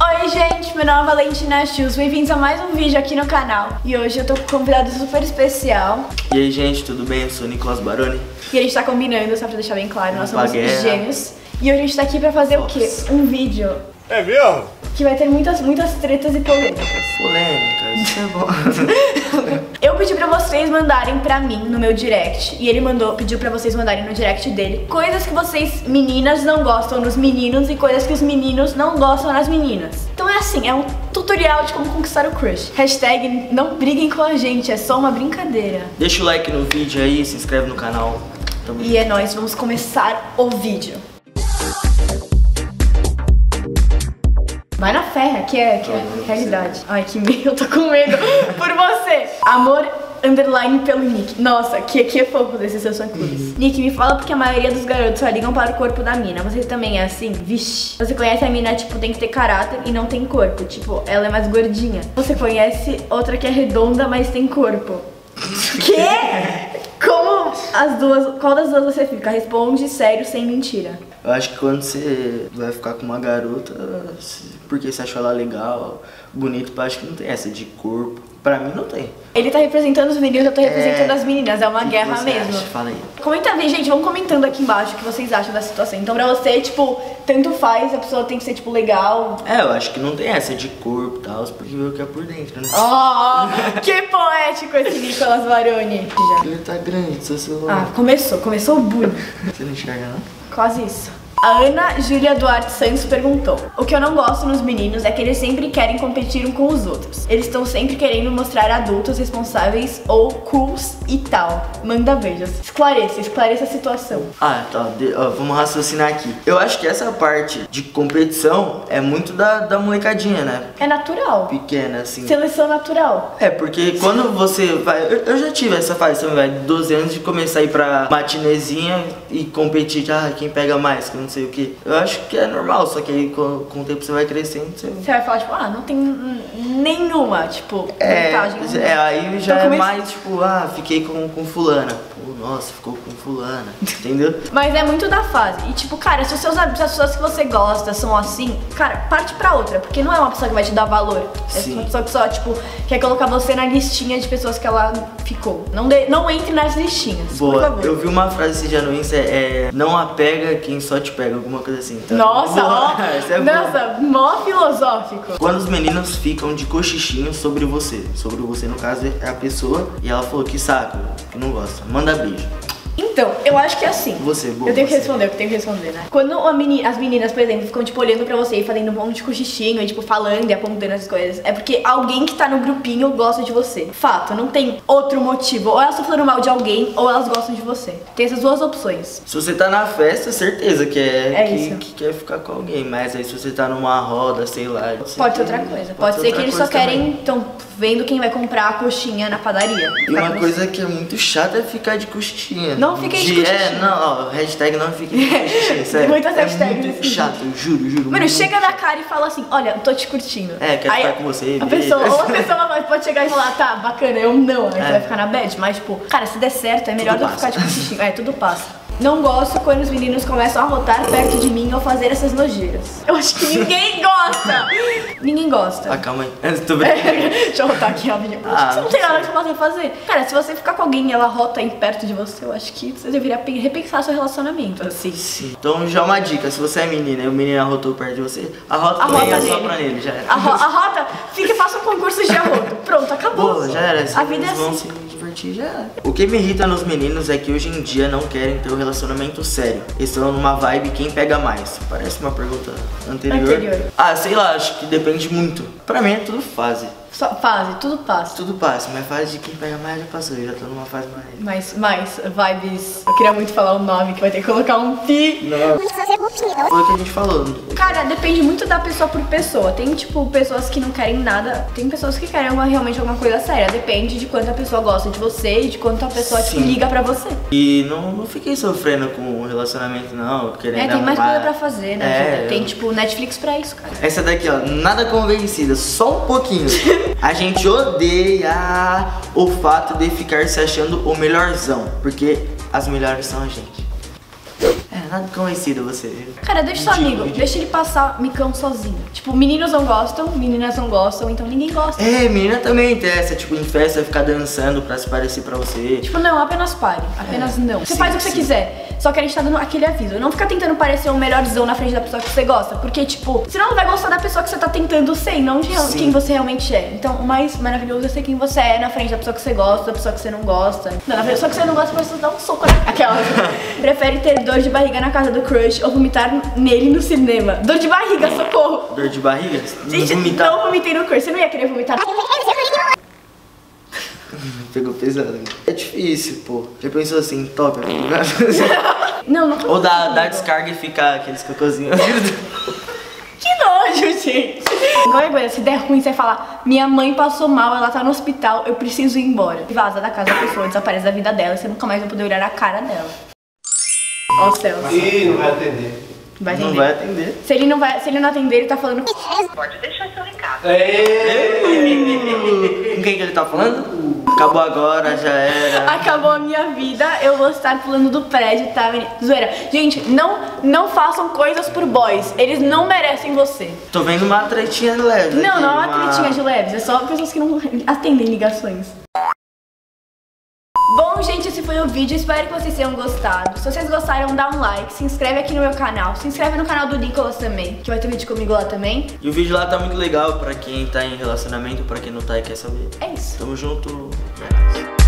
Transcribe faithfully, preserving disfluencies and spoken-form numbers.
Oi gente, meu nome é Valentina Chus, bem-vindos a mais um vídeo aqui no canal. E hoje eu tô com um convidado super especial. E aí gente, tudo bem? Eu sou o Nicolas Baroni. E a gente tá combinando, só pra deixar bem claro, nós somos Baguera. gêmeos. E hoje a gente tá aqui pra fazer Nossa. o quê? Um vídeo. É mesmo? Que vai ter muitas, muitas tretas e polêmicas. Polêmicas, isso é bom. Eu pedi pra vocês mandarem pra mim no meu direct. E ele mandou, pediu pra vocês mandarem no direct dele coisas que vocês, meninas, não gostam nos meninos e coisas que os meninos não gostam nas meninas. Então é assim, é um tutorial de como conquistar o crush. Hashtag não briguem com a gente, é só uma brincadeira. Deixa o like no vídeo aí, se inscreve no canal. Tamo e é nóis, vamos começar o vídeo. Vai na fé, que é, que é a realidade. Ai, que medo, eu tô com medo por você. Amor underline pelo Nick. Nossa, que, que é fofo desses seus fã-clubes. Nick, me fala porque a maioria dos garotos só ligam para o corpo da mina. Você também é assim? Vixe. Você conhece a mina, tipo, tem que ter caráter e não tem corpo. Tipo, ela é mais gordinha. Você conhece outra que é redonda, mas tem corpo. Que? Como as duas, qual das duas você fica? Responde sério, sem mentira. Eu acho que quando você vai ficar com uma garota, porque você achou ela legal, bonito, eu acho que não tem essa de corpo. Pra mim não tem. Ele tá representando os meninos, eu tô representando é... as meninas. É uma que guerra que mesmo. Acha? Fala aí. Comenta aí, gente, vão comentando aqui embaixo o que vocês acham da situação. Então pra você, tipo, tanto faz, a pessoa tem que ser, tipo, legal. É, eu acho que não tem essa de corpo e tal, porque vê o que é por dentro, né? Oh, que poético esse Nicolas Baroni. Ele tá grande, seu celular. Ah, começou, começou o bullying. Você não enxerga, não? Quase isso. A Ana Júlia Duarte Santos perguntou: o que eu não gosto nos meninos é que eles sempre querem competir um com os outros. Eles estão sempre querendo mostrar adultos responsáveis ou cools e tal. Manda beijos. Esclareça, esclareça a situação. Ah, tá. De, ó, vamos raciocinar aqui. Eu acho que essa parte de competição é muito da, da molecadinha, né? É natural. Pequena, assim. Seleção natural. É, porque quando você vai... Eu, eu já tive essa fase também, vai, doze anos, de começar a ir pra matinezinha e competir, ah, quem pega mais, que não sei o que. Eu acho que é normal, só que aí com, com o tempo você vai crescendo, você... Você vai falar, tipo, ah, não tem nenhuma, tipo, é, vantagem. É, aí já então, é come... mais, tipo, ah, fiquei com, com fulana. Pô, nossa, ficou com fulana, entendeu? Mas é muito da fase. E tipo, cara, se os seus amigos, as pessoas que você gosta são assim, cara, parte pra outra, porque não é uma pessoa que vai te dar valor. É Sim. uma pessoa que só, tipo, quer colocar você na listinha de pessoas que ela ficou. Não, de, não entre nas listinhas, Boa, por favor. Eu vi uma frase esse dia no Insta, é não apega quem só te pega, alguma coisa assim. Tá? Nossa, ó, é nossa, mó filosófico. Quando os meninos ficam de cochichinho sobre você, sobre você no caso é a pessoa, e ela falou que saco, que não gosta, manda beijo. Então, eu acho que é assim. Você, boa, Eu tenho que você. responder, eu tenho que responder, né? Quando a meni, as meninas, por exemplo, ficam, tipo, olhando pra você e fazendo um monte de cochichinho e, tipo, falando e apontando as coisas, é porque alguém que tá no grupinho gosta de você. Fato, não tem outro motivo. Ou elas estão falando mal de alguém, ou elas gostam de você. Tem essas duas opções. Se você tá na festa, certeza que é, É que, isso. que quer ficar com alguém, mas aí se você tá numa roda, sei lá... Pode ser outra coisa. Pode, pode ser que eles só querem, estão vendo quem vai comprar a coxinha na padaria. E uma coisa que é muito chata é ficar de coxinha. Não fiquem de de, coxichinha. É, não, ó, hashtag não fiquem de coxichinha, sério. Muitas é hashtags muito assim. chato, eu juro, juro. Mano, muito chega na cara e fala assim, olha, eu tô te curtindo. É, quero aí, ficar com você. A beijo. pessoa, ou a pessoa vai- pode chegar e falar, tá, bacana, eu não. Aí É. você vai ficar na bad, mas tipo, cara, se der certo, é melhor Tudo do que ficar passa. de coxichinho. É, tudo passa. Não gosto quando os meninos começam a rotar perto de mim ou fazer essas nojeiras. Eu acho que ninguém gosta. Ninguém gosta. Ah, calma aí. Tô brincando. Deixa eu rotar aqui rapidinho. Ah, você não tem nada que você fazer. Cara, se você ficar com alguém e ela rota aí perto de você, eu acho que você deveria pe- repensar seu relacionamento, assim. Sim. Então já uma dica, se você é menina e o menino arrotou perto de você, arrota também Arrota e nele. assopra nele, já era. A, ro a rota, fica e faça um concurso de arroto. Pronto, acabou. Boa, já era. A vida é Eles vão assim. se divertir, já era. O que me irrita nos meninos é que hoje em dia não querem ter um relacionamento sério. Eles estão numa vibe quem pega mais. Parece uma pergunta anterior. Anterior. Ah, sei lá, acho que depende muito. Pra mim é tudo fase. Só fase, tudo passa. Tudo passa, mas fase de quem pega mais já passou. Eu já tô numa fase mais... Mas, mais vibes. Eu queria muito falar o nome, que vai ter que colocar um pi. Não. Foi o que a gente falou. Cara, depende muito da pessoa por pessoa. Tem, tipo, pessoas que não querem nada. Tem pessoas que querem uma, realmente alguma coisa séria. Depende de quanto a pessoa gosta de você e de quanto a pessoa, tipo, Sim. liga pra você. E não, não fiquei sofrendo com o relacionamento, não. Querendo É, tem mais arrumar. coisa pra fazer, né? É, vida? Tem, eu- tipo, Netflix pra isso, cara. Essa daqui, ó, nada convencida, só um pouquinho. A gente odeia o fato de ficar se achando o melhorzão, porque as melhores são a gente. É, É, nada convencida você. Cara, deixa seu Ridículo, amigo, ridículo. deixa ele passar micão sozinho. Tipo, meninos não gostam, meninas não gostam, então ninguém gosta. É, menina também tem essa, tipo, em festa ficar dançando pra se parecer pra você. Tipo, não, apenas pare, apenas É, não. Você sim, faz o que você sim. quiser, só que a gente tá dando aquele aviso. Não fica tentando parecer o melhorzão na frente da pessoa que você gosta, porque, tipo, senão não vai gostar da pessoa que você tá tentando ser, não de Sim. quem você realmente é. Então, o mais maravilhoso é ser quem você é na frente da pessoa que você gosta, da pessoa que você não gosta. Não, na frente da pessoa que você não gosta, você dá um soco naquela. Prefere ter dor de barriga na casa do crush ou vomitar nele no cinema. Dor de barriga, socorro! Dor de barriga? Gente, Não vomitar. não vomitei no crush, você não ia querer vomitar. Pegou pesado. É difícil, pô. Já pensou assim, top, tá ligado? Não, não. Ou dar, dar descarga e ficar aqueles cocôzinhos. Que nojo, gente. Qualquer coisa, se der ruim, você fala: minha mãe passou mal, ela tá no hospital, eu preciso ir embora. Vaza da casa da pessoa, desaparece da vida dela, você nunca mais vai poder olhar a cara dela. Ó o céu. Ih, não vai atender. Vai atender. Não vai atender. Se ele não, vai, se ele não atender, ele tá falando. Pode deixar seu recado. Com quem que ele tá falando? Acabou agora, já era. Acabou a minha vida, eu vou estar pulando do prédio, tá? Zoeira. Gente, não, não façam coisas por boys. Eles não merecem você. Tô vendo uma tretinha leve. Não, aqui, não é uma tretinha de leves, é só pessoas que não atendem ligações. Bom, gente, esse foi o vídeo, espero que vocês tenham gostado. Se vocês gostaram, dá um like, se inscreve aqui no meu canal, se inscreve no canal do Nicolas também, que vai ter vídeo comigo lá também. E o vídeo lá tá muito legal pra quem tá em relacionamento, pra quem não tá e quer saber. É isso. Tamo junto. É nóis.